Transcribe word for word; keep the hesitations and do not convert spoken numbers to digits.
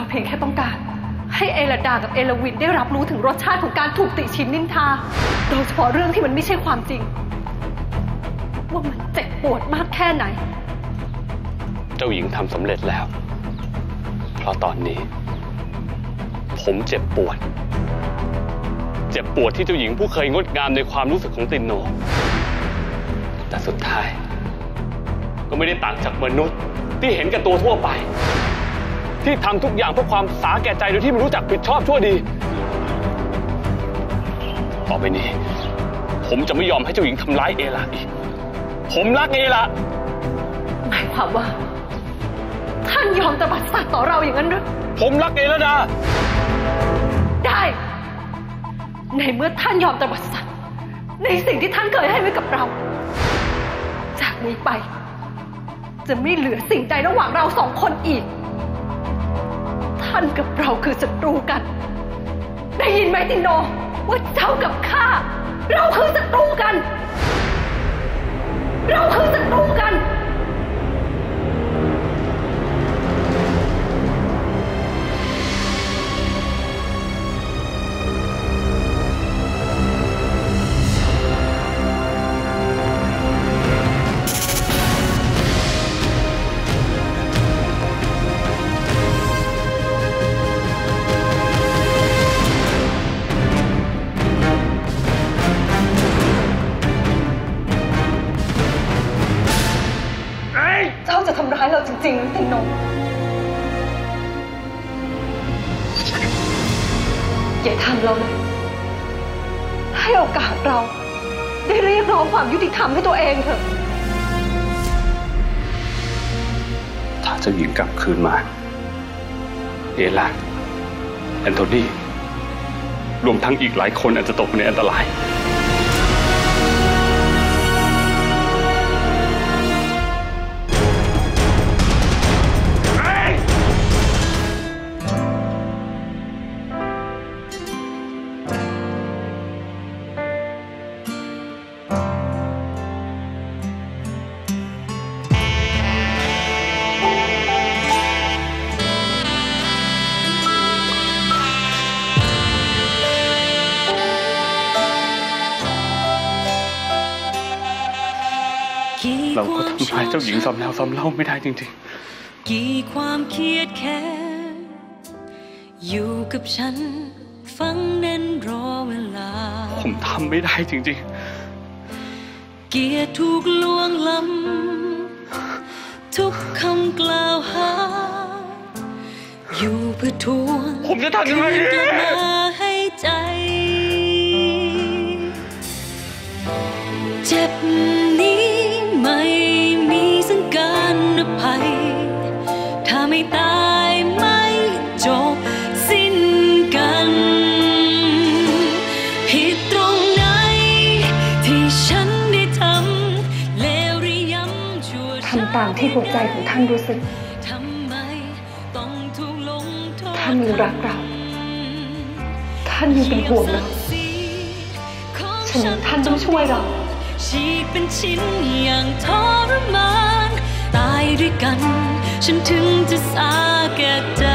เพียงแค่ต้องการให้เอลดากับเอลวินได้รับรู้ถึงรสชาติของการถูกติชินนินทาโดยเฉพาะเรื่องที่มันไม่ใช่ความจริงว่ามันเจ็บปวดมากแค่ไหนเจ้าหญิงทำสำเร็จแล้วเพราะตอนนี้ผมเจ็บปวดเจ็บปวดที่เจ้าหญิงผู้เคยงดงามในความรู้สึกของตินโนแต่สุดท้ายก็ไม่ได้ต่างจากมนุษย์ที่เห็นแก่ตัวทั่วไปที่ทำทุกอย่างเพื่อความสาแก่ใจโดยที่ไม่รู้จักผิดชอบชั่วดีต่อไปนี้ผมจะไม่ยอมให้เจ้าหญิงทำร้ายเอลาอีกผมรักเอลาหมายความว่าท่านยอมตบัดสัตย์ต่อเราอย่างนั้นหรือผมรักเอลดาได้ในเมื่อท่านยอมตบัดสัตย์ในสิ่งที่ท่านเคยให้ไว้กับเราจากนี้ไปจะไม่เหลือสิ่งใดระหว่างเราสองคนอีกท่านกับเราคือศัตรูกันได้ยินไหมติโนว่าเจ้ากับข้าเราคือศัตรูกันเราคือศัตรูกันจะทำร้ายเราจริงๆติโนอย่าทำเราเลยให้โอกาสเราได้เรียกร้องความยุติธรรมให้ตัวเองเถอะถ้าเจ้าหญิงกลับคืนมาเอลาแอนโทนีรวมทั้งอีกหลายคนอาจจะตกในอันตรายเราก็ทำร้ายเจ้าหญิงซ้ำแล้วซ้ำเล่าไม่ได้จริงๆกี่ความเครียดแค้นอยู่กับฉันฟังแน่นรอเวลาผมทำไม่ได้จริงๆเกียรติถูกลวงล้ำทุกคำกล่าวหาอยู่เพื่อทวงผมจะทำยังไงดีให้ใจเจ็บนี้ไม่มีสังการอภัยถ้าไม่ตายไม่จบสิ้นกันผิดตรงไหนที่ฉันได้ทำเลวหรือย้ำชั่วทำตามที่หัวใจของท่านรู้สึกทำไมต้องถูกลงโทษท่านยังรักเราท่านยังเป็นห่วงเราฉะนั้นท่านต้องช่วยเราฉีกเป็นชิ้นอย่างทรมานตายด้วยกันฉันถึงจะสาแก่ใจ